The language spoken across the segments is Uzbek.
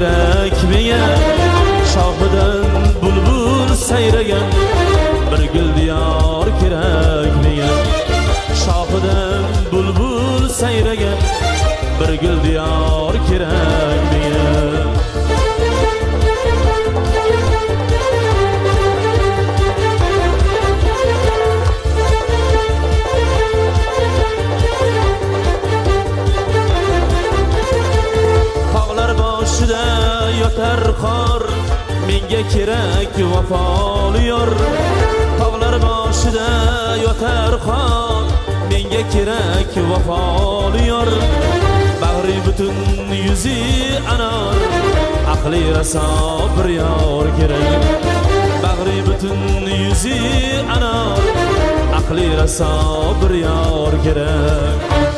kerak menga shohidan bulbul sayragan bir gul diyor kerak menga shohidan bulbul sayragan bir gul diyor kerak menga yotar qor menga kerak vafoli yor tog'lar boshida yotar qor menga kerak vafoli yor bag'ri butun yuzi anor aqli raso bir yor kerak bag'ri butun yuzi anor aqli raso bir yor kerak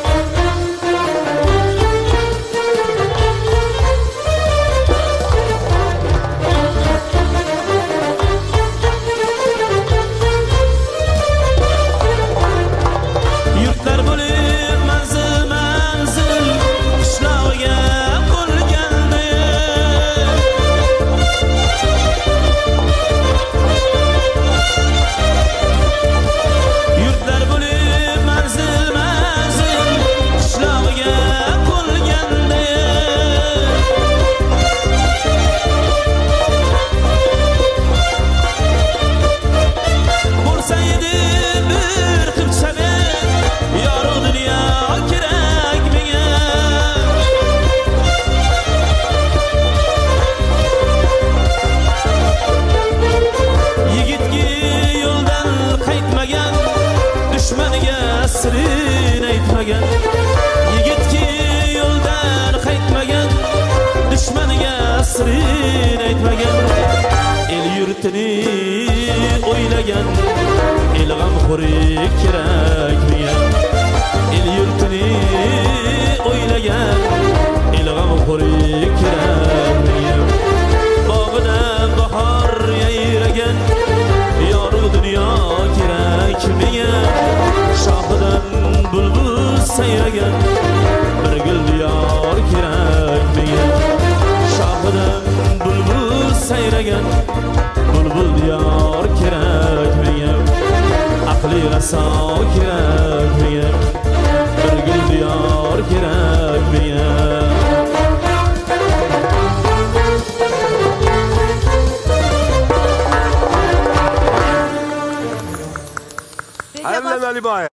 sirrin aytmagan yigitki yo'ldan qaytmagan dushmaniga sirrin aytmagan el yurtini o'ylagan el g'amxo'ri kerak menga el yurtini o'ylagan el g'amxo'ri kerak menga bog'ida bahor yayragan yoru dunyo kerak menga shohidan bulbul sayragan bir gul diyor kerak menga shohidan bulbul sayragan bulbul diyor kerak menga aqli raso kerak menga bir gul diyor kerak menga Aynen Ali Bey.